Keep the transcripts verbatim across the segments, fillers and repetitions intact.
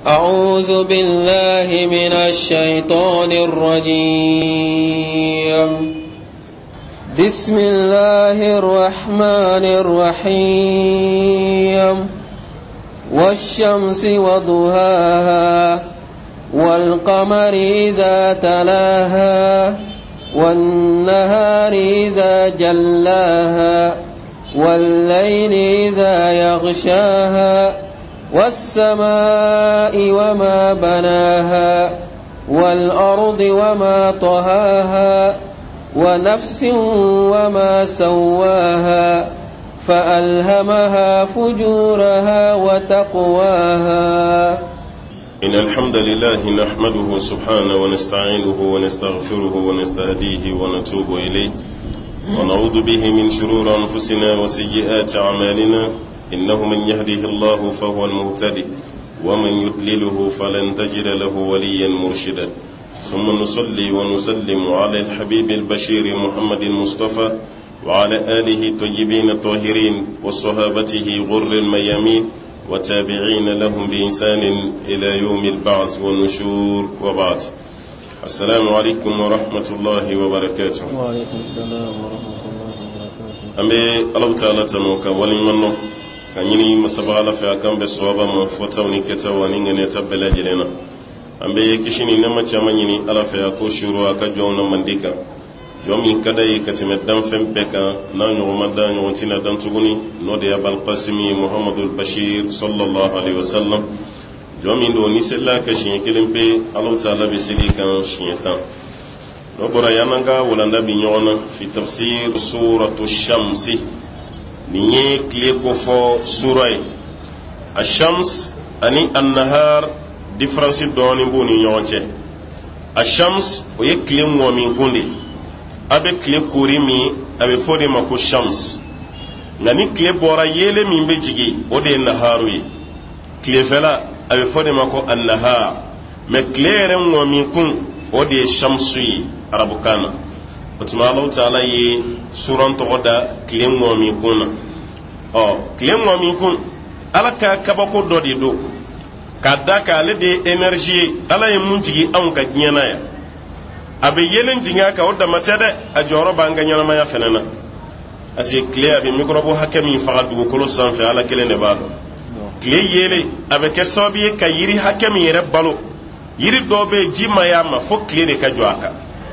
أعوذ بالله من الشيطان الرجيم. بسم الله الرحمن الرحيم. والشمس وضحاها والقمر إذا تلاها والنهار إذا جلاها والليل إذا يغشاها والسماء وما بناها والأرض وما طهاها ونفس وما سواها فألهمها فجورها وتقواها. إن الحمد لله نحمده سبحانه ونستعينه ونستغفره ونستهديه ونتوب إليه ونعوذ به من شرور أنفسنا وسيئات أعمالنا، إنه من يهده الله فهو المهتدي ومن يضلله فلن تجد له وليا مرشدا. ثم نصلي ونسلم على الحبيب البشير محمد المصطفى وعلى آله الطيبين الطاهرين وصحابته غر الميامين وتابعين لهم بإحسان إلى يوم البعث والنشور، وبعد. السلام عليكم ورحمة الله وبركاته. وعليكم السلام ورحمة الله وبركاته. أمي الله تعالى تنوك ولمنه كنيني مسبالة في أكام بسوابا مفتوني كتواني نتبلا جلنا. أمي كشيني نما تمانيني على في أكو شروع كجونا منديكا jomi kada yi katime dan fen beka na nyoma da nyontina dan tuguni no de abal qasimi muhammadul bashir sallallahu alaihi wasallam jomi do ni sella ka shin kilimpe allah taala bi sidikan shitan no bora yananga wala nabi nyona fi tafsir suratu shamsi ni kle ko fo surai ash-shams ani an-nahar difference do ni boni nyonche ash-shams o ye kle mo min kunde abe kile kuri mi abe fode mako shams ngani kile bora yele mi be jigi ode naharu yi kile fela abe fode mako an-nahar me kile ren wo mi kun ode shamsu yi arabukana otuma Allah taala yi suran to oda kile wo mi kun o kile wo mi kun alaka kabako dodi do kadaka le de energy ala yi mun jigi an ka nyana ya abe yelen jinga ka wadda matade a joro banga nyana maya fenana asi clear bi microbo hakami faga dugo kolo sanfe ala kele ne bado clear yele abe ke sobi ka yiri hakami yere balo yiri dobe jima ya ma fo clear de ka joaka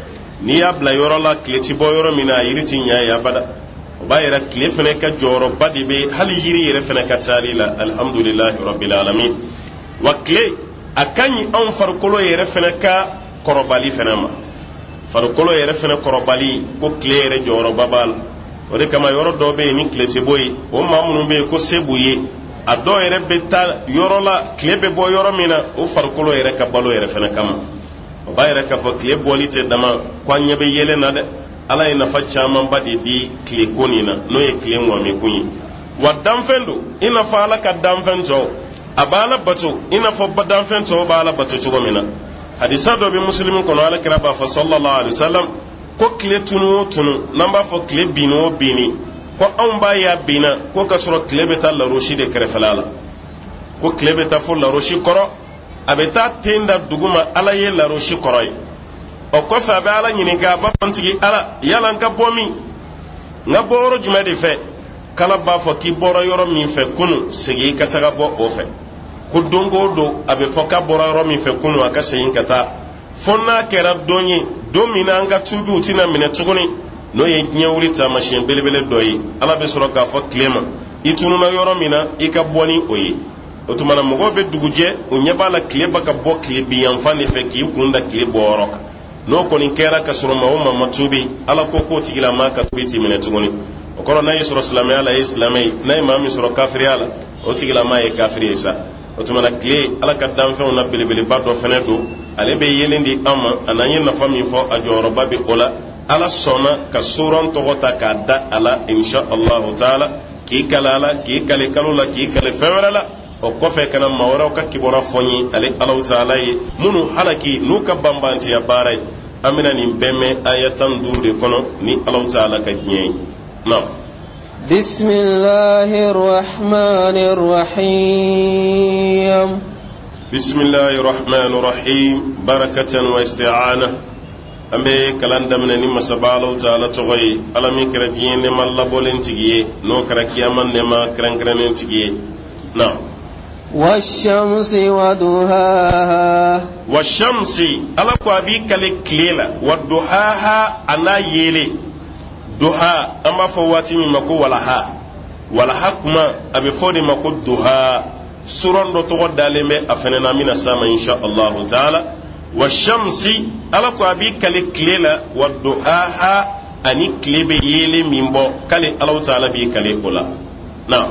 ni ya bla yoro la clear ti boyoro mina yiri ti nya ya bada o ba yere clear fene ka joro badi be hali yiri yere fene ka talila alhamdulillah rabbil alamin wa clear akanyi on far kolo yere fene ka korobali fene ma farukolo yere fene korobali ko klere joro babal o de kama yoro do be ni klete boy o mamunu be ko sebuye ado yere beta yoro la klebe boy yoro mina o farukolo yere ka balo yere fene kama o ba yere ka fo kle bolite dama kwanye be yele na de ala ina fa chama badi di kle konina no ye kle mo mi kunyi wadam fendo ina fa ala ka dam fento abala bato ina fo badam fento bala bato chugomina hadisa do be muslimin kono ala kira ba fa sallallahu alaihi wasallam ko kile tunu tunu namba fo kile bino bini ko an ba ya bina ko ka soro kile beta la roshi de kare falala ko kile beta fo la roshi koro abeta tenda duguma ala ye la roshi koro o ko fa ba ala nyini ga ba fontigi ala yala nga bomi nga boro juma de fe kala ba fo ki boro yoro min fe kunu segi kataga bo o fe ko dongo do abe foka boraro mi fe kunu aka seyin kata fonna kera donye domina anga tubi utina mine tuguni no ye nyawri ta machine belebele doyi ala be soro ka fo klema itunu na yoro mina ika boni oyi otumana mogo be duguje o nyabala kleba ka bo klebi yanfani fe ki kunda klebo oroka no ko ni kera ka soro ma umma matubi ala ko ko tigila ma ka tubiti mine tuguni o kono na yusro islamai ala islamai na imam yusro kafiri ala o tigila ma e kafiri isa otumana kle ala ka danfe na belebele bado fenedo ale be yelendi ama ananye na fami fo ajoro babe ola ala sona ka suran togota ka da ala insha Allah taala ki kalala ki kale kalula ki kale fewrala o kofe kana mawara ka kibora fonyi ale Allah taala yi munu halaki nuka bambanti ya baray amina ni bemme ayatan durde kono ni Allah taala ka nyey na بسم الله الرحمن الرحيم بسم الله الرحمن الرحيم بركة واستعانة أمي كلام دمنا نما سبالو تعالى تغي ألمي كرجين نما لبولين تجيه نو كركياما نما كرن كرنين تجيه نعم والشمس وضحاها والشمس ألا كوابي كالكليلة وضحاها أنا يلي ضحى أما فواتي مكو ولها ولها كما أبي فودي مكو ضحى سورة رتوغ دالمي أفننا من السماء إن شاء الله تعالى والشمس ألا كوابي كالكليلة وضحاها أني كليبي يلي ميمبو كالي الله تعالى بي كالكولا نعم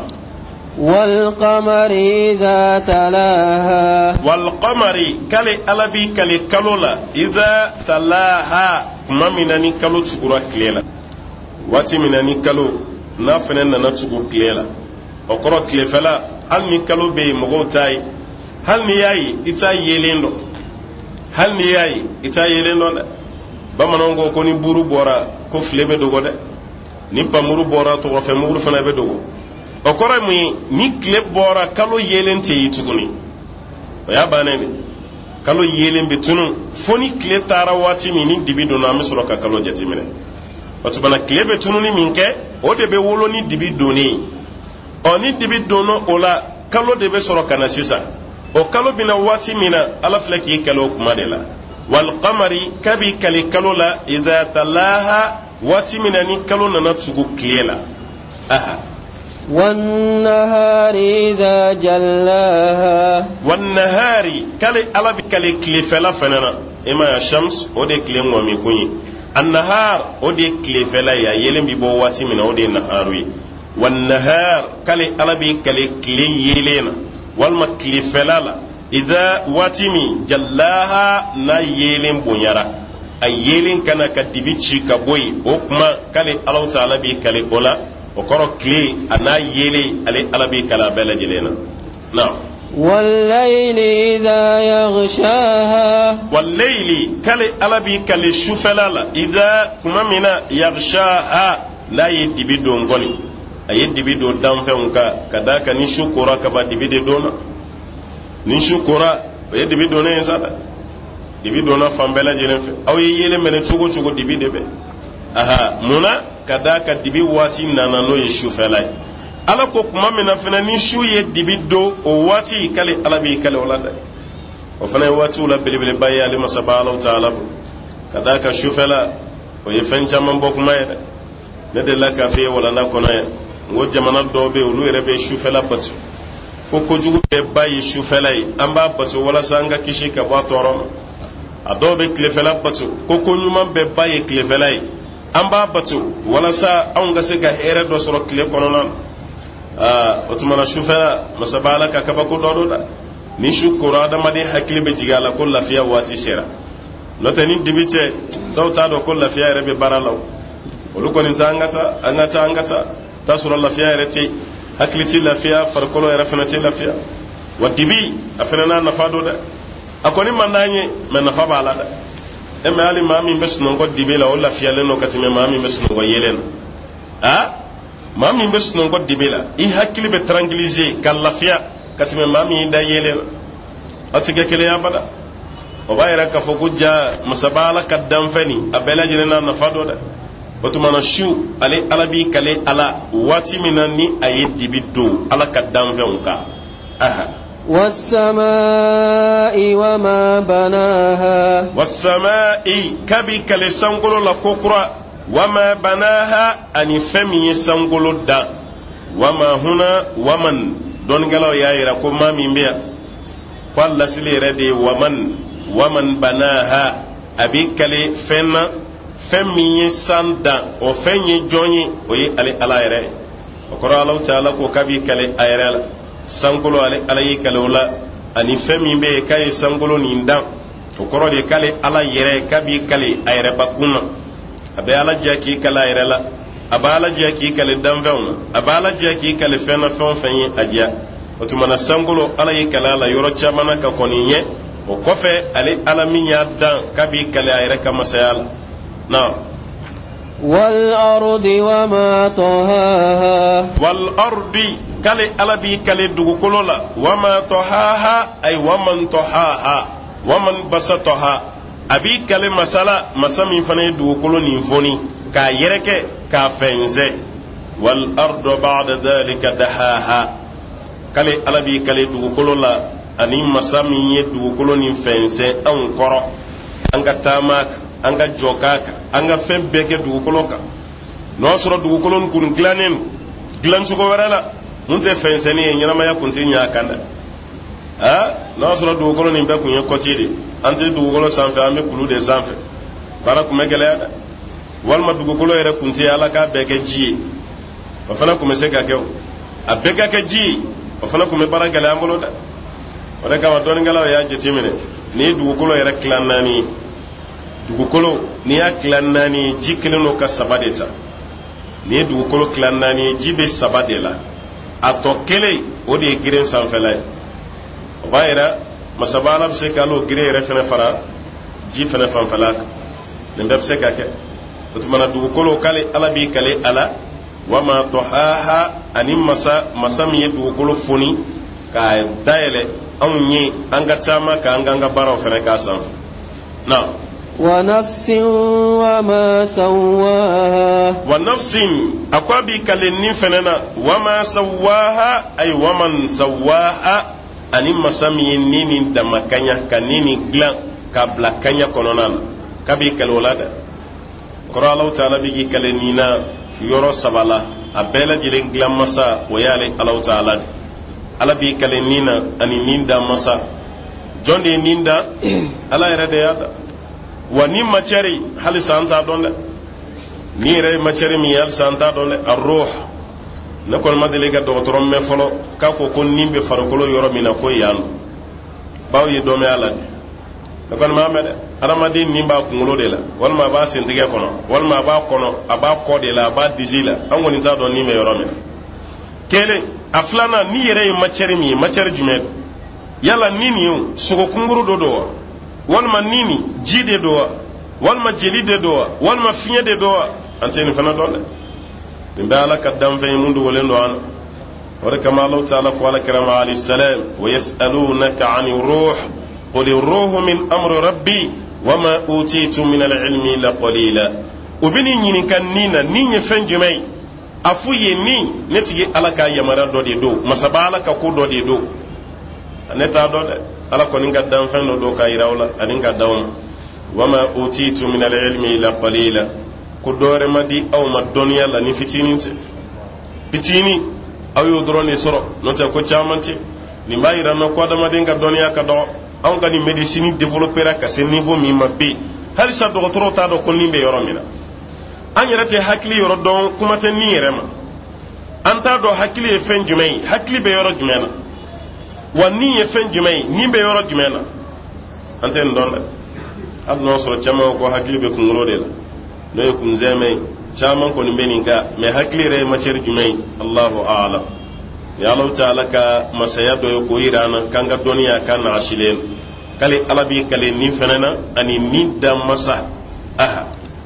والقمر إذا تلاها والقمر كالي ألبي كالي كالولا إذا تلاها ما منني كالو تقرأ كليلا واتي منني كالو نافنن نتقرأ كليلا وقرأ كليفلا هل نكالو بي مغوتاي هل نياي إتا يليندو هل نياي إتا يليندو bamanongo ko ni buru bora ko flebe dogo de ni pamuru bora to ko fe muru fana be dogo o kora mu ni kle bora kalo yelente yituguni o ya banene kalo yelen betunu foni kle tara wati mi ni dibido na misro ka kalo jatimene o to bana kle betunu ni minke o de be wolo ni dibido ni o ni dibido no ola kalo de be soro kana sisa o kalo bina wati mina ala flaki kalo kuma de la wal qamari kabi kali kalo la idha talaha wati mina ni kalo na tugu klela aha والنهار إذا جلاها والنهار كالي ألا بكالي كليفلا فنانا إما الشمس أودي كليم وميكوني النهار أودي كليفلا يا يلم ببواتي من أودي النهاروي والنهار كالي ألا بكالي كلي يلين والما كليفلا إذا واتمي جلاها نا يلم بنيرا أي يلين كان كدبيتشي كبوي وكما كالي الله تعالى بكالي أولا وكرو كلي أنا يلي علي ألبي كلا بلا جلينا نعم والليل إذا يغشاها والليل كلي ألبي كلي شوفلا إذا كما منا يغشاها لا يدبي دون غني يدبي دون دام فيونكا كذاك نشو كورا كبا دبي دونا نشو كورا يدبي دونا ينسادا دبي دونا فامبلا جلين في أو يلي من تشوكو تشوكو دبي دبي aha muna kada ka dibi wati nana no yeshu felai ala ko kuma mina fana ni shu ye dibi do o wati kale alabi kale wala o fana wati wala belebele baye ali masabala taala kada ka shu fela o ye fencha man bok mayda ne de la ka fe wala na ko na ngo jamana do be ulu ere be shu fela pat ko ko jugu be baye shu felai amba pat wala sanga kishi ka ba torom adobe kle fela pat ko ko nyuma be baye kle felai amba batu wala sa an ga se ga here do soro kile kononan ah otumana shufala masabala ka kaba ko do da ni shukura da madi hakili be jigala ko lafiya wati sera nota ni dibite do ta do ko lafiya rebe baralaw olu ko ni zangata angata angata tasura lafiya rete hakili ti lafiya farkolo era fana ti lafiya wadibi afana na fado da akoni mananye men na fa bala da ema ali mami mbesno ngo dibela wala fiale no katime mami mbesno ngo yelen ha mami mbesno ngo dibela i hakili be tranquilliser kallafia katime mami da yelen atige kele yabada o bayra ka fokuja musabala kaddam fani abela jirena na fado da batumana shu ale alabi kale ala wati minani ayedi biddo ala kaddam fenka aha والسماء وما بناها والسماء كبي كالي سنقلو لكوكرا وما بناها أني فمي سنقلو دا وما هنا ومن دون قالوا يا إراكو ما من بيا قال لسلي ردي ومن ومن بناها أبي كالي فن فمي سندا وفمي جوني وي علي على إرأي وقرأ الله تعالى كبي كالي أيرال sankolo ale alayi kalola ani femi be kay sankolo ninda o koro de kale ala yere kabi kale ayre bakuna abe ala jaki kala ayre la abala jaki kale damveuna abala jaki kale fena fon fenye adia o tumana sankolo alayi kala la yoro chamana ka koninye o kofe ale ala minya dan kabi kale ayre kama sayala na والأرض وما طهاها والأرض كالي ألبي كالي دوكولولا وما طهاها أي ومن طهاها ومن بسطها أبي كالي مسألة مسامي فني دوكولو نيفوني كا يركي كا فنزي والأرض بعد ذلك دهاها كالي ألبي كالي دوكولولا أني مسامي دوكولو نيفنزي أنكرو أنك تاماك anga jokaka anga fem beke dugukolo ka no soro dugukolo kun glanen glan suko warala munte fenseni e nyama ya kunti nya kanda ha no soro dugukolo ni be kun ye kotide ante dugukolo sanfe ambe kulu de sanfe bara kuma gelada walma dugukolo ere kunti ala ka beke ji o fana kuma se ka kew a beke ka ji o fana kuma bara gele ambolo da o de ka wa don ngala ya jetimine ni dugukolo ere klanani dugukolo ni ya kilan naani ji kelen no ka saba de ta ni dugukolo kilan naani ji be saba de la a tɔ kelen o de ye girin sanfɛla ye o b'a yira masaba ala bɛ se ka alo girin yɛrɛ fɛnɛ fara ji fɛnɛ fanfɛla kan nin bɛɛ bɛ se ka kɛ o tuma na dugukolo k'ale ala b'i kale ala wama tɔhaha ani masa masa min ye dugukolo foni k'a dayɛlɛ anw ye an ka taama k'an k'an ka baaraw fɛnɛ k'a sanfɛ na. ونفس وما سواها ونفس أقوى كالنين فننا وما سواها أي ومن سواها أني مسامي نين دمكانيا كنين غلان كابلا كانيا كونونان كبي كالولاد قرأ الله تعالى بيجي كالنينا يورو سبالا أبلا جلين غلان مسا ويالي الله تعالى ala bi كالنينا أني نين دا مسا جون دي نين دا ala يرد يادا wa ni maceri hali santa don de ni re maceri mi yal santa don de ar-ruh ne kon madele ga docteur me folo ka ko kon nimbe farokolo yoro mina ko yan baw yi do me ala de ne kon ma mede aramadi nimba ko ngolo de la wal ma ba sin dige kono wal ma ba kono aba ko de la ba dizila an woni ta don ni me yoro mina kele aflana ni re maceri mi maceri jume yala nini yo sugo kunguru do do walma nini jide dowa walma jelide dowa walma fiñede dowa anteni fana donde ɓe mbe ala ka danfeŋ mundu wolen do ana wore kama allahu taala ko ala kirama alayhi salam wa yasalunaka ani ruh qul ruhu min amri rabbi wama utitu min alilmi illa qalila ubini ñini kan nina ni ñe feŋ jumay afu ye ni ne tigi ala ka yamara do de do masaba ala ka ko do de do aneta do de ala ko ninga dan fendo do ka irawla aninga dawma wama utitu min al-ilmi illa qalila ko dore madi aw ma dunya la ni fitininte pitini aw yo drone soro no ta ko chamanti ni bayira no ko dama dinga dunya ka do aw ga ni medicine développer ka se niveau mi mabbe hal sa do toro ta do ko nimbe yoromina an yarate hakli yoro don kuma tan ni rema anta do hakli e fen jumay hakli be yoro jumena wani ye fen jumay ni be yoro jumena anten don ad no so chama ko hakli be kungro de la no ye kun zeme chama ko ni beninga me hakli re ma cer jumay Allahu a'lam ya Allah ta'ala ka masaya do ko irana kanga doniya kan ashilen kale alabi kale ni fenana ani ni da masa aha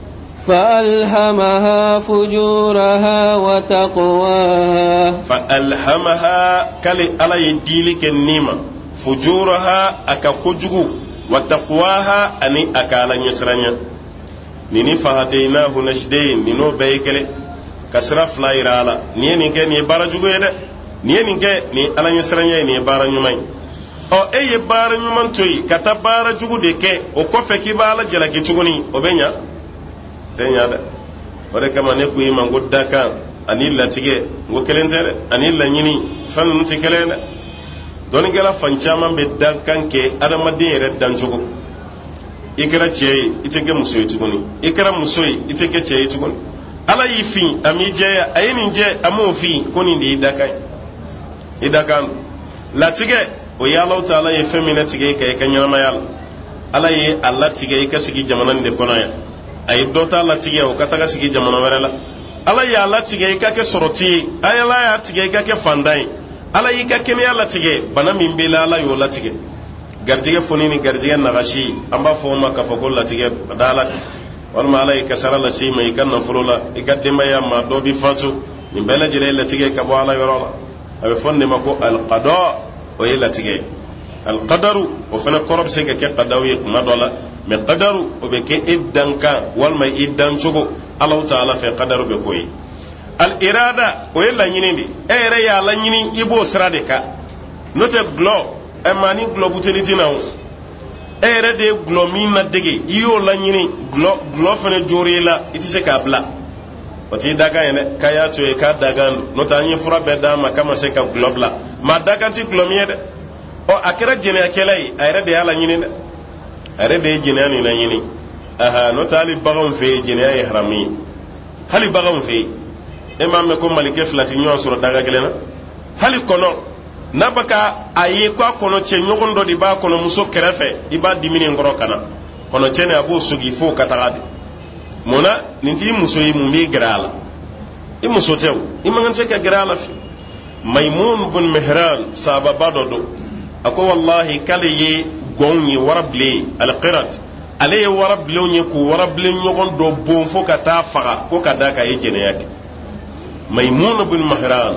فألهمها فجورها وتقواها فألهمها كالي على يديلك النيمة فجورها أكا كجغو وتقواها أني أكالا نسرانيا نيني فهديناه نجدين نينو بيكلي كسرا فلايرالا نيني كي ني بارا جغو يدى نيني كي ني على نسرانيا ني بارا نيومي o eye بارا نيومان توي كتا بارا جغو دي كي o كوفي كي بالا جلاكي جغوني o بينيا tenya da wala kama ne ku yima godda kan ani latige ngo kelentere ani la nyini fan nti kelena don gela fanchama be dan kanke adama de yere dan jogo ikra chey iteke musoy tugoni ikra musoy iteke chey tugoni ala yifi ami jeya ayini je amo fi koni ndi dakai idakan latige o ya Allah taala ye femina tige kay kanyama yalla ala ye Allah tige ka sigi jamanan de konoya ay dota la tige o kataga sigi jamana wala la ala ya la tige ka ke soroti ay la ya tige ka ke fandai ala yi ka ke ne la tige bana min be la la yo la tige garjige foni ni garjige na gashi amba fo ma ka fo la tige dala walma ala i kasara la sima i ka nafolo la i ka denbaya ma dɔ bi fatu nin bɛɛ lajɛlen latigɛ ka bɔ ala yɔrɔ la a bɛ fɔ nin de ma ko alqada o ye latigɛ alqadaru o fana kɔrɔ bɛ se ka kɛ qadaw ye kuma dɔ la mais qadaru o bɛ kɛ e dankan walima i dancogo Allahu taala fɛ qadaru bɛ k'o ye al irada o ye laɲini de e yɛrɛ y'a laɲini i b'o sira de kan n'o tɛ gulɔ ɛ maa ni gulɔ buteli tɛ na o e yɛrɛ de ye gulɔ min na dege i y'o laɲini gulɔ gulɔ fana jɔr'i la i tɛ se k'a bila o t'i dakan ye dɛ k'a y'a to ye k'a dakan don n'o tɛ an ye fura bɛɛ d'a ma k'a ma se ka gulɔ bila maa dakan tɛ gulɔ min ye dɛ ɔ a kɛra jɛnɛyakɛla ye a yɛrɛ de y'a laɲini dɛ a yɛrɛ de ye jɛnɛya nin laɲini aha n'o tɛ hali baganw fɛ yen jɛnɛya ye haramu ye hali baganw fɛ yen e m'a mɛn ko malikɛ fila tɛ ɲɔgɔn sɔrɔ daga kelen na hali kɔnɔ n'a bɛ ka a ye ko a kɔnɔ cɛ ɲɔgɔn dɔ de b'a kɔnɔ muso kɛrɛfɛ i b'a dimini kɔrɔ ka na kɔnɔ cɛ ni a b'o sogi fo ka taga de mun na nin t'i muso ye mun b'i gɛrɛ a la i muso tɛ o i man kan tɛ ka gɛrɛ a la fiyewu Maymun bin Mihran sababa dɔ don a ko wallahi k'ale ye gɔnw ye warabilen alqirat ale ye warabilenw ye k'o warabilen ɲɔgɔn dɔ bon fo ka taa faga ko ka da ka ye jɛnɛya kɛ Maymun bin Mihran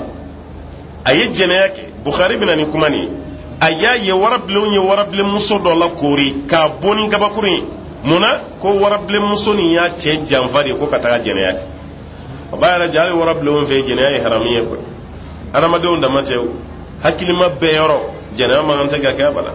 a ye jɛnɛya kɛ Bukhari bɛna ni kuma nin a y'a ye warabilenw ye warabilen muso dɔ la koori k'a bɔ ni kabakuru ye mun na ko warabilen muso nin y'a cɛ janfa de ko ka taga jɛnɛya kɛ a b'a yɛrɛ jɛ hali warabilenw fɛ jɛnɛya ye haramu ye koyi adamadenw dama tɛ o hakilima bɛɛ yɔrɔ jɛnɛya man kan tɛ ka kɛ abada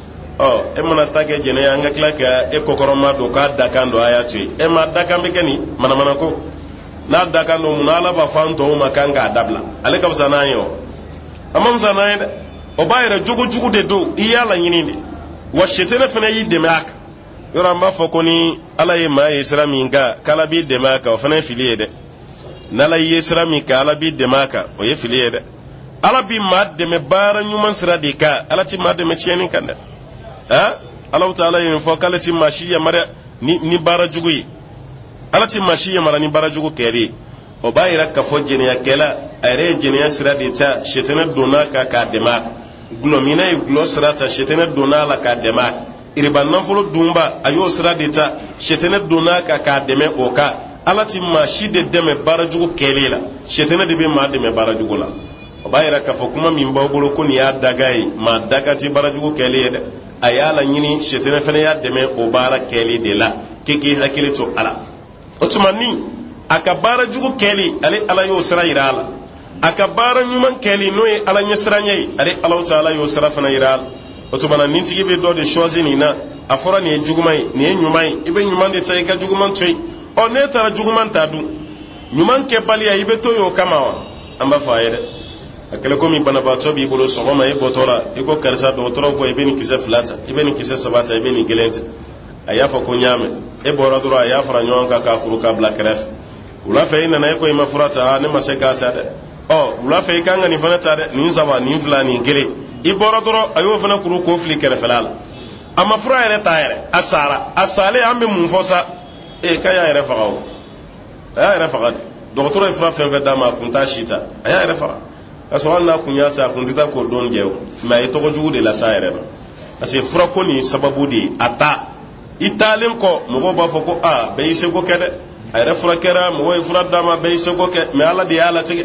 ɔ e mana ta kɛ jɛnɛya an ka tila ka e kɔkɔrɔma don k'a dakan don a y'a to yen e ma dakan bɛ kɛ nin manamana ko n'a dakan don mun na ala b'a fɔ an tɔw ma kan k'a dabila ale ka fisa n'an ye o a ma fisa n'an ye dɛ o b'a yɛrɛ jogo jugu de don i y'a laɲini de wa sitana fana y'i dɛmɛ a kan yɔrɔ an b'a fɔ ko ni ala ye maa ye sira min kan k'ala b'i dɛmɛ a kan o fana ye fili ye dɛ n'ala ye sira min kan ala b'i dɛmɛ a kan o ye fili ye dɛ ala bi maa dɛmɛ baara ɲuman sira de kan ala ti maa dɛmɛ tiɲɛni kan dɛ ah Allahu taala ye nin fɔ k'ale ti maa si yamaruya ni ni baara jugu ye ala ti maa si yamaruya ni baara jugu kɛli o b'a yira k'a fɔ jɛnɛyakɛla a yɛrɛ ye jɛnɛya sira de ta sitana donna kan k'a dɛmɛ a kan gulɔmina ye gulɔ sira ta sitana donna a la k'a dɛmɛ a kan iriba nafolo dunba a y'o sira de ta sitana donna kan k'a dɛmɛ o kan ala ti maa si de dɛmɛ baara jugu kɛli la sitana de bɛ maa dɛmɛ baara jugu la o b'a yira k'a fɔ kuma min b'aw bolo ko nin y'a daga ye maa daga ti baara jugu kɛli ye dɛ a y'a laɲini sitana fana y'a dɛmɛ o baara kɛli de la k'i k'i hakili to ala o tuma ni a ka baara jugu kɛli ale ala y'o sira yira a la a ka baara ɲuman kɛli n'o ye ala ɲɛsiranya ye ale Alahu taala y'o sira fana yira a la o tuma na nin tigi bɛ dɔ de choisi nin na a fɔra nin ye juguman ye nin ye ɲuman ye i bɛ ɲuman de ta i ka juguman to yen ɔ n'e taara juguman ta dun ɲuman kɛbaliya i bɛ to yen o kama wa an b'a fɔ a ye dɛ a kɛlɛ komi banabaatɔ b'i bolo sɔgɔma i bɔtɔ la i ko karisa dɔgɔtɔrɔ ko i bɛ nin kisɛ fila ta i bɛ nin kisɛ saba ta i bɛ nin kelen ta a y'a fɔ ko n y'a mɛn e bɔra dɔrɔn a y'a fara ɲɔgɔn kan k'a kuru k'a bila kɛrɛfɛ wula fɛ i nana e ko i ma fura ta ne ma se k'a ta dɛ ɔ wula fɛ i kan ka nin fana ta dɛ nin saba nin fila nin kelen i bɔra dɔrɔn a y'o fana kuru k'o fili kɛrɛfɛla la a ma fura yɛrɛ ta yɛrɛ a sara a salen an bɛ mun fɔ sa ee k'a y'a yɛrɛ faga o a y'a yɛrɛ faga de dɔgɔtɔrɔ ye fura fɛn fɛn d'a ma a kun t'a si ta a y'a yɛrɛ faga ka sɔrɔ hali n'a kun y'a ta a kun tɛ taa k'o don jɛ o mɛ a ye tɔgɔ jugu de lase a yɛrɛ ma parce que fura ko nin sababu de ye a ta i taalen kɔ mɔgɔw b'a fɔ ko aa bɛɛ y'i seko kɛ dɛ a yɛrɛ fura kɛra mɔgɔw ye fura d'a ma bɛɛ y'i seko kɛ mɛ ala de y'a latigɛ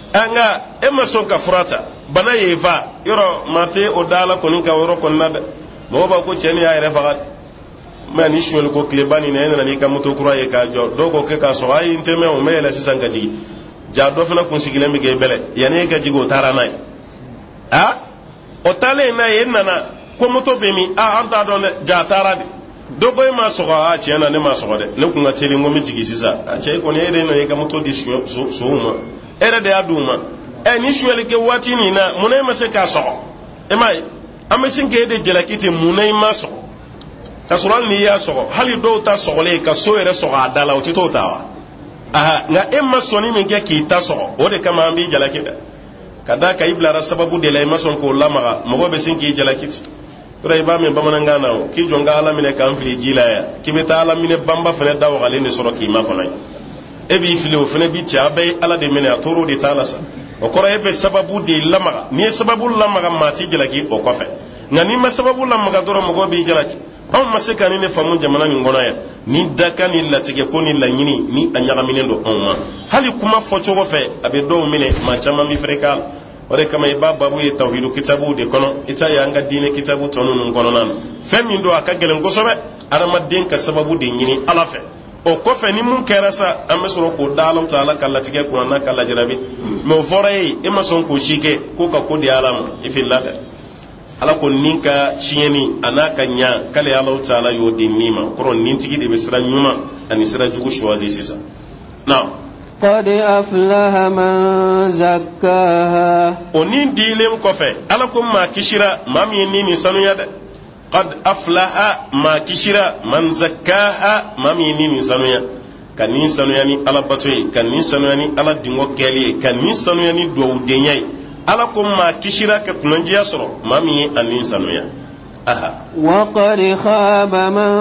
nka e ma sɔn ka fura ta bana ye fa yɔrɔ maa tɛ o da ala kɔni ka yɔrɔ kɔnɔna dɛ mɔgɔw b'a ko cɛ ni y'a yɛrɛ faga mɛ ni suɲɛli ko tileba nin na e nana n'i ka moto kura ye k'a jɔ dɔw ko kɛ k'a sɔrɔ ayi n tɛ mɛn o mɛ yɛlɛ sisan ka jigin ja dɔ fana kun sigilen bɛ k'e bɛlɛ yanni e ka jigin o taara n'a ye a o taalen n'a ye e nana ko moto bɛ min a an t'a dɔn dɛ ja taara de dɔ ko e ma sɔgɔ a tiɲɛ na ne ma sɔgɔ dɛ ne kun ka teli n ko n bɛ jigin sisan a cɛ e kɔni e de nana e ka moto di sow ma e yɛrɛ de y'a di u ma ɛ ni suɲɛli kɛ waati nin na mun na e ma se k'a sɔgɔ e m'a ye an bɛ sin k'e de jalaki ten mun na i ma sɔgɔ ka sɔrɔ hali n'i y'a sɔgɔ hali dɔw ta sɔgɔlen ka so yɛrɛ sɔgɔ a da la o tɛ t'o ta wa aha nka e ma sɔnni min kɛ k'i ta sɔgɔ o de kama an b'i jalaki dɛ ka da ka i bilara sababu de la i ma sɔn k'o lamaga mɔgɔ bɛ sin k'i jalaki ten yɔrɔ i b'a mɛn bamanankan na o k'i jɔ n ka ala minɛ k'an fili ji la yan k'i bɛ taa ala minɛ banba fana da wagalen de sɔrɔ k'i ma kɔnɔ ye e b'i fili o fana b'i cɛ a bɛɛ ye ala de minɛ a tɔɔrɔ de t'a la sa o kɔrɔ e bɛ sababu de lamaga n'i ye sababu lamaga maa t'i jalaki o kɔfɛ nka n'i ma sababu lamaga dɔrɔn mɔgɔ b'i jalaki on maseka ni ne famu jamana ni ngona ya ni daka ni latige ko ni lanyini ni anyaga minendo on ma hali kuma fo chogo fe abe do mine ma chama mi frekal ore kama ibaba bu ye tawhidu kitabu de kono ita ya nga dine kitabu tonu ngono nan femi ndo akagele ngosobe arama den ka sababu de nyini ala fe o ko fe ni mun kera sa amesoro ko dalaw taala kala tige ko na kala jarabi mo foray e ma son ko shike ko ka ko di alam ifillada ala ko ninka chiyeni anaka nya kale Allah taala yo de nima ko nin tigi de besra nyuma ani sira jugu choisi sisa now قد أفلح من زكاها ونين ديلم كوفي ألكم ما كشرا ما مينين سنويا قد أفلح ما كشرا من زكاها ما مينين سنويا كنين سنوياني على بطوي كنين سنوياني على دينغو كالي كنين سنوياني دو دينياي ألكم ما كشرا كتنجي أسرو ما مينين أنين سنويا أها وقد خاب من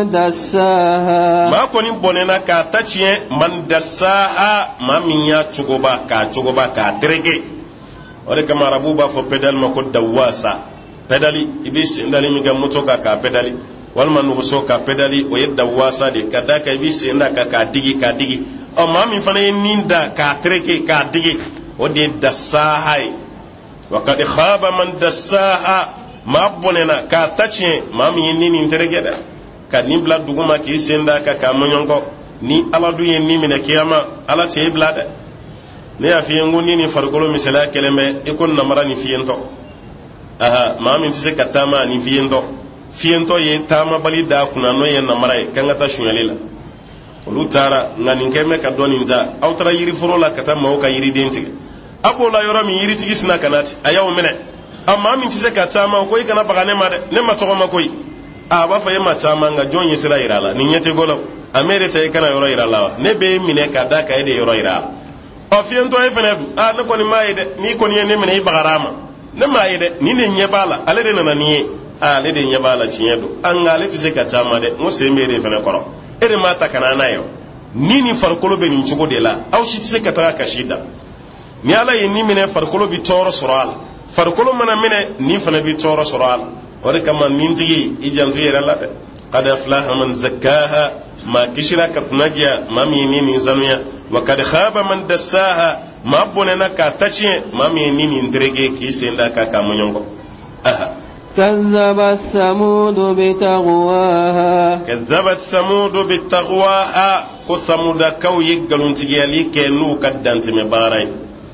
دساها ما كوني بونينا كاتاتشي من دساها ما مينيا تشوغوبا كا تشوغوبا كا تريكي ولك ما ربوبا فو بدل ما كو دواسا بدالي إبيس إندالي ميغا موتوكا كا بدالي والما نوبسو كا بدالي ويد دواسا دي كداكا إبيس إندا كا ديجي كا ديجي أو ما مي فانا نيندا كا تريكي كا ديجي ودي دساها وقد خاب من دساها ma bonena ka tache ma mi ni ni teregeda ka ni bla duguma ki senda ka ka monyonko ni ala du yen ni mina kiyama ala te blada ne ya fi ngoni ni fargolo misala keleme ikon namara ni fiento aha ma mi tise katama ni fiento fiento ye tama bali da kuna no yen namara e kanga ta shunyalela olu tara ngani keme ka doni nza au tara yiri forola kata ma o ka yiri dentige abola yoro mi yiri tigi sina kanati ayaw mene amma min tise ka tama ko ikana bagane ma de ne ma to ma koy a ba fa yema tama nga jonyi sira irala ni nyete golo amere tay kana yoro irala ne be mine ka da ka ede yoro irala o fiento e fenedu a ne ko ni maide ni ko ni ne mine ibagarama ne maide ni ne nyebala ale de na ni a le de nyebala chinyedo an ga le tise ka tama de mo se mere fene koro ede ma ta kana na yo ni ni farkolo be ni chugo de la au shi tise ka ta ka shida ni ala yi ni mine farkolo bi toro soral farkolo mana mine ni fana bi toro soral wala kama nintigi ijantu yera de qad aflaha man zakkaha ma kishira ka tunaja ma minini zanuya wa kad khaba man dassaha ma bonena ka tachi ma minini ndrege ki senda ka ka munyongo aha كذبت ثمود بتغواها كذبت ثمود بتغواها قثمود كو يغلون تيالي كنو كدانت مباراي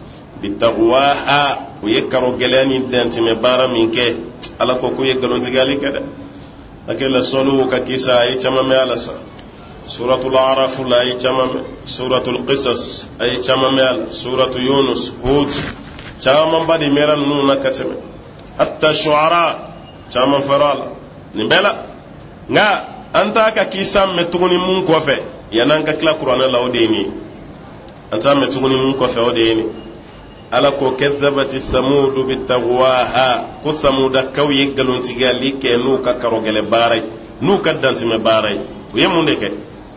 بتغواها ويكرو جلاني دانت مبارا منك على كوكو يغلون تيالي كده لكن سولو ككيسا اي تمام على سورة الأعراف لا اي تمام سورة القصص اي تمام سورة يونس هود تمام بدي ميران نونا كتم حتى الشعراء تمام فرال نبلا nga anta ka kisa metuguni mun ko fe yanan ka kila qur'ana lawdeni anta metuguni mun ko fe odeni ala ko kadzabat thamud bitaghwaha ko thamud kaw yegalon tigali ke nu ka karogele baray nu ka danti me baray yemunde ke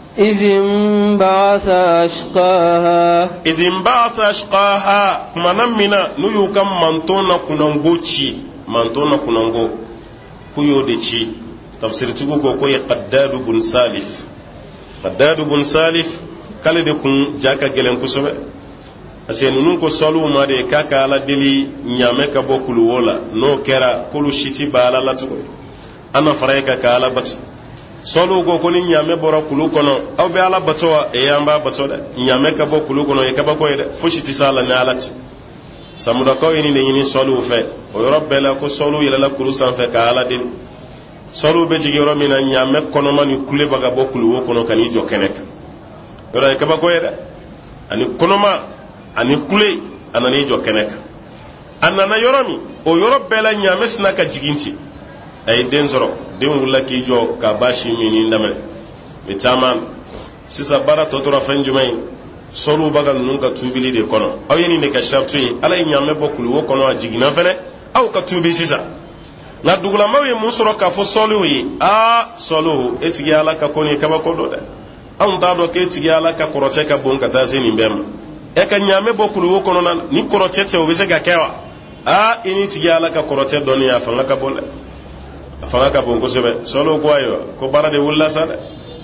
izim ba'atha ashqaha izim ba'atha ashqaha manamina nu yukam mantona kunangochi mantona kunango kuyo de ci tafsir tugo ko ko qaddad bun salif qaddad bun salif kala de kun jaka gelen kusobe asenu nun ko solu ma de kaka ala deli nyame ka bokulu wola no kera kulu shiti bala latu ana fareka ka ala bat solu go ko ni nyame bora kulu kono aw be ala bato e yamba bato de nyame ka bokulu kono e ka ba ko de fo shiti sala na alati samuda ko yini ne yini solu fe o rabbela ko solu yela la kulu san fe ka ala din solu be jigiro mina nyame kono mani kule baga bokulu wo kono kani jo kenek yora ka ba ko yeda ani kono ma ani kule anani jo kenek anana yoromi o yorobbela nyame sna ka jiginti ay den zoro den wula ki jo ka bashi mini ndamel mitaman sisa bara totora fanjumay solu bagal nun ka tubili de kono aw yeni ne ka shartu ala nyame bokulu wo kono a jigina fene aw ka tubi sisa la dugula mawi musoro ka fo solu yi a solu etigi ala ka koni ka ba ko do de an da do ke etigi ala ka korote ka bon ka ta seni mbem e ka nyame bokulu wo kono nan ni korote te o be se ga kewa a ini tigi ala ka korote do ni afa ngaka bon fanga ka bon ko sebe solo ko ayo ko bara de wulla sada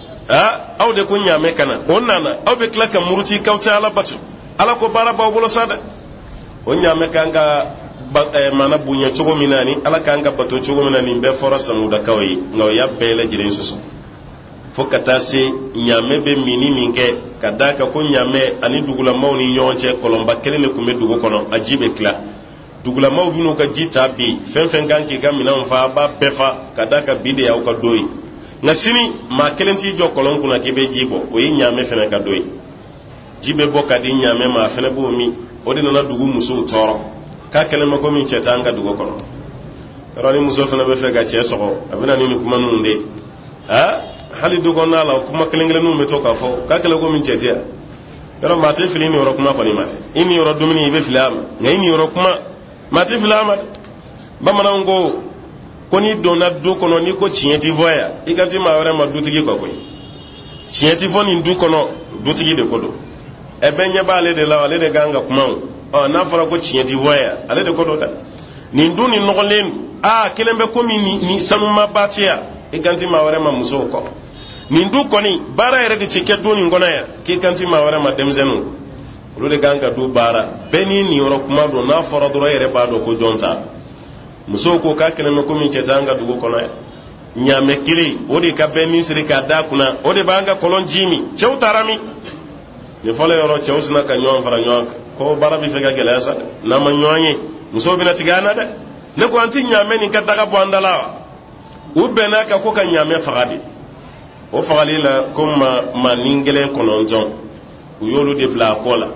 a aw de ko nyame kana onnana aw be klaka muruti kawta ala batu ala ko bara ba bolo sada o nyame kanga mana bunya cogo minani ala kanga bato cogo minani be fora samuda kawai ngaw ya bele jiren suso fokata se nyame be mini minge kadaka ko nyame ani dugula mawni nyonche kolomba kelele kumbe dugo kono ajibe kla dugula maw binu ka jita bi fen fen ganki ga minan fa ba befa kadaka bide ya ka doyi ngasini ma kelenti jo kolon kuna kibe jibo o yi nyame fene ka doyi jibe bo kadi nyame ma fene bo mi odi na dugu muso toro ka kelema ko min cetanga dugo kono rani muso fene be fe ga che soko afina ni kuma nunde ha hali dugo na la kuma kelengele nu meto ka fo ka kele ko min cetia kala mate fili ni oro kuma ko ni ma ini oro dumini be filama ngai ni oro kuma mate filama bamana ngo koni dona du kono ni ko chienti voya ikati ma wore ma dutigi ko koy chienti foni du kono dutigi de kodo e benye bale de la wale de ganga kuma o na fara ko chienti voya ale de kodo da ni ndu ni nogolen a kelembe ko mi ni sanuma batia ikanti ma wore ma muso ko ni ndu koni bara ere de tike du ni ngona ya ki kanti ma wore ma demzenu ru de ganga du bara beni ni oro kuma do na fara do ere ba do ko jonta muso ko ka keleme ko min cetanga dugo kono nyame kili odi ka beni siri ka da kuna odi banga kolon jimi cewtarami ni fole yoro cewsna ka nyon fara nyon ko bara bi fega gela sa na ma nyonyi muso bi na tigana de ne ko anti nyame ni ka daga bondala ubena ka ko ka nyame fagadi o fagali la kuma maningelen kononjon uyolu de bla kola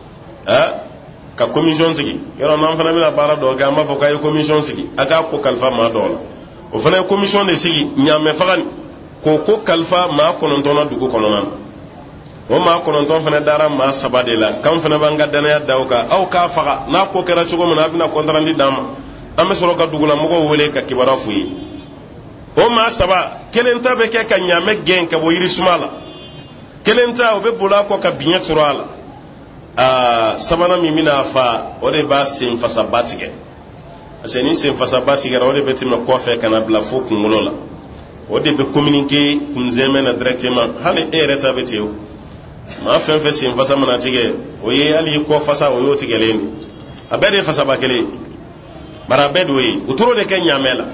ha ka commission sigi yoro nan fana bina bara do ga ma fo kay commission sigi aga ko kalfa ma dola o fana commission de sigi nyame fagani ko ko kalfa ma konontona dugo kononan o ma kononton fana dara ma sabade la kam fana banga dana ya dawka aw ka faga na ko kera chugo mun abina kontrandi dama ame soro ka dugula mo wele ka kibara fuyi o ma saba kelenta be ke ka nyame gen ka bo yiri sumala kelenta o be bula ko ka binya turala a sabana mi mina fa o de ba sin fasa batige aseni sin fasa batige o de beti ma ko fe kana bla fo kungulo la o de be communiquer kunzeme na directement hali e reta beti o ma fen fe sin fasa mana tige o ye ali ko fasa o yo tige lendi abede fasa bakele bara bedo yi uturo de ken nyamela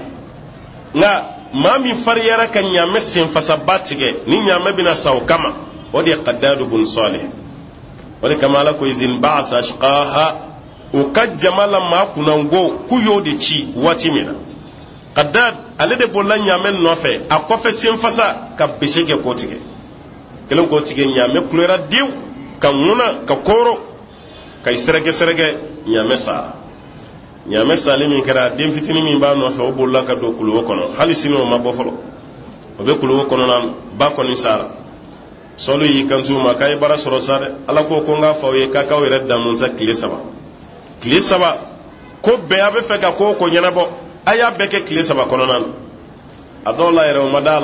nga mami fariyara kan nyame sin fasa batige ni nyame bina saw kama o de qaddadu bun salih wani kamala ko izin ba'sa ashqaha o kajjamala ma kunango kuyo de ci wati mina qaddad ale de bolan nyame nofe akofe sin fasa ka bisege ko tige kelen ko tige nyame kulera diw kan muna ka koro kay serege serege nyame sa nyame salimi kara dem fitini min ba nofe o bolan ka do kulu kono hali sino ma bofolo o be kulu kono nan ba ko ni sara solo yi kantu ma kay bara soro sare ala ko ko nga fawe ka ka were damun sa kile saba kile saba ko be abe fe ka ko ko nyana bo aya be ke kile saba kono nan adola yere o madala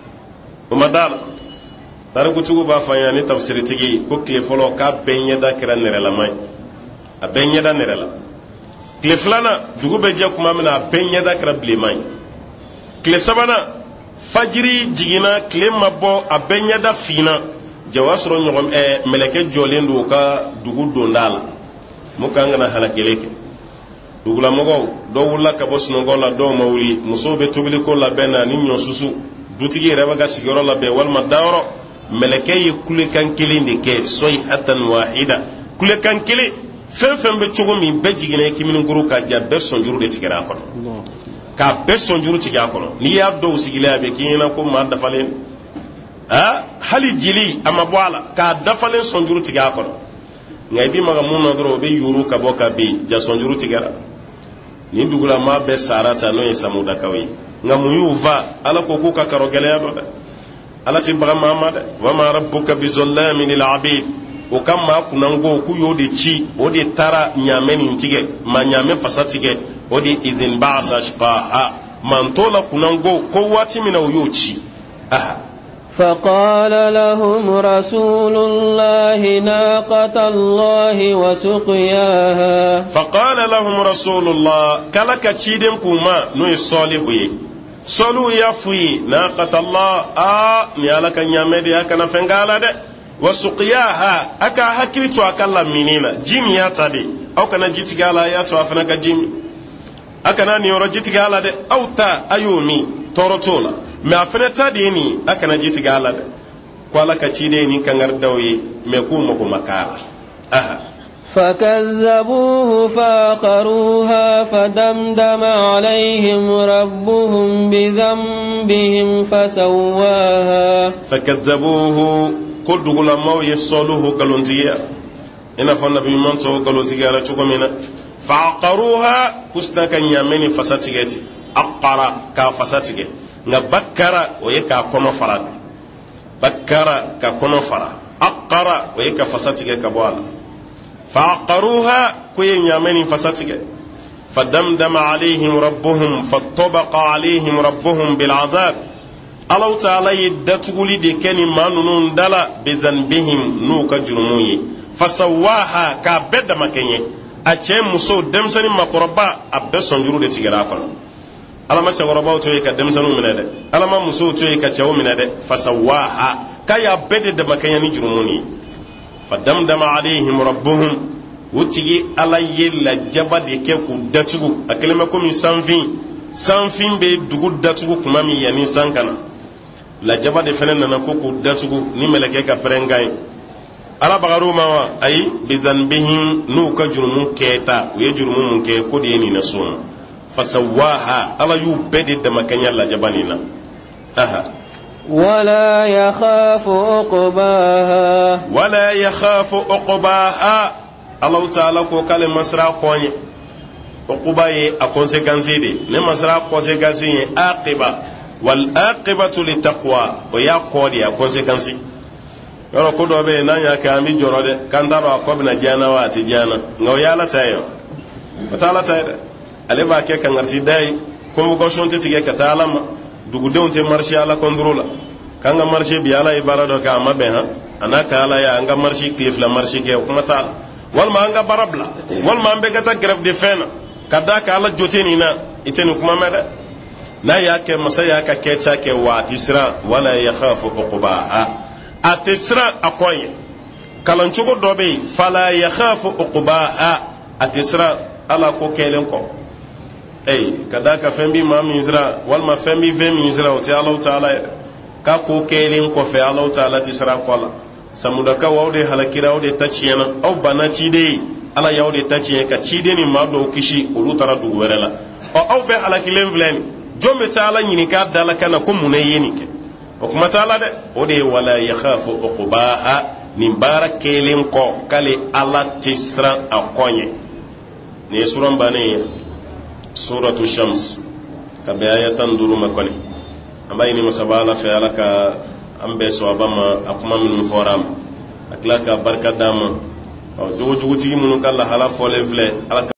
o madala dar ko tugo ba fanya ni tafsir tigi ko kile folo ka benye da kira nere la may a benye da nere la kile flana dugo be je kuma mina benye da kira ble may kile saba na fajiri jigina kile mabbo abenya da fina jawasro nyogom e meleke jolendu ka dugu dondala mukanga na halakeleke dugula mogo do wulla ka bosno gola do mawli musobe tubli ko la bena ni nyosusu dutigi reba ga sigoro la be wal madawro meleke yi kule kan kilindi ke soy hatan wahida kule kan kili fen fen be chogomi be jigina kimin nguru ka jabbe sonjuru de tigera ko ka be sonjuru tiga kono ni ya do sigila be kina ko ma dafalen ha hali jili ama bwala ka dafalen sonjuru tiga kono ngai bi maga mun nodro be yuru ka boka be ja sonjuru tigara ni dugula ma be sarata no samuda kawi ngamu yuva ala ko ko ka karogele ya do da ala ti baga mamada wa ma rabbuka bizallamin lil abid o kama kunango ku yodi ci o de tara nyameni tige ma nyame fasatige o de idin ba'sa ashqaha man tola kunango ko wati mina o yoci aha فقال لهم رسول الله ناقة الله وسقياها فقال لهم رسول الله كلك تشيدن كوما نو صالح solu yafuyi naqatallah a ni ala kan nyamedi akana fengala de wasuqiyaha aka hakili to akalla minina jimi ya tade au kana jitigala ya to afana ka jimi akana ni oro jitigala de auta ayumi torotola me afana tade ni akana jitigala de kwala ka cide ni kangar dawye me kuma kuma kala aha فكذبوه فعقروها فدمدم عليهم ربهم بذنبهم فسواها فكذبوه كدغ لما يصلوه قالونتيا إن فالنبي من سو قالونتيا لا تشكمنا فعقروها كسنا كان يمني فساتيجي أقرا كفساتيجي نبكرا ويكا كونو فراد بكرا ككونو فرا أقرا ويكا فساتيجي كبوالا فعقروها كوين يامني فساتك فدمدم عليهم ربهم فطبق عليهم ربهم بالعذاب الله تعالى يدتغلي دي كني ما نون دلا بذنبهم نوك جرموي فسواها كبد مكني اچي مسو دمسني مقربا ابسون جرو دي تيغراكون ala ma chagoroba to yeka demsanu minade ala ma muso to yeka chawo minade fasawaha kaya bede de makanya ni jurumuni fadamdama alaihim rabbuhum wutigi ala yella jabade ke ku datugu akelema komi sanfin sanfin be dugu datugu kuma mi yani sankana la jabade fenen nana ko ku datugu ni meleke ka prengai ala bagaru mawa ay bidanbihim nu ka jurumun keta ye jurumun ke ko de ni nasun fasawaha ala yu bede de makanya la jabanina aha ولا يخاف عقباها ولا يخاف عقباها الله تعالى ko kale masra konye uqubaye a conséquence de ne masra conséquence ye aqiba wal aqibatu litaqwa o ya kodi a conséquence yoro ko do be nanya ka mi jorode kandaro akobna jana wa ti jana ngaw yala tayo taala tayo ale ba ke kangarti dai convocation te tige ka talama dugu dewnte marché ala contrôle kanga marché bi ala ibarado ka mabe ha anaka ala ya anga marché cliff la marché ke kuma tal wal ma anga barabla wal ma ambe gata grève de faim kadaka ala joteni na iteni kuma mede na yake masaya ka kecha ke wa tisra wala yakhafu uqbaha atisra akoye kalanchugo dobe fala yakhafu uqbaha atisra ala ko kelen ko ey kadaka fembi ma misra wal ma fembi ve misra o ti Allah taala ka ko kelen ko fe Allah taala tisra kola samudaka wawde halakira wawde tachiyana aw bana chide ala yawde tachiye ka chide ni ma do kishi ulu tara du werela o aw be halakilen vlen jombe taala nyini ka dala kana ko munayeni ke o kuma taala de o de wala yakhafu uqbaha ni barakelen ko kale ala tisra akonye ne suran bane suratu shams kabe ayatan duru makone ambaye ni masabala fe alaka ambe so abama akuma minun foram aklaka barka dama o jogo jogo tigi munun kala hala fole vle alaka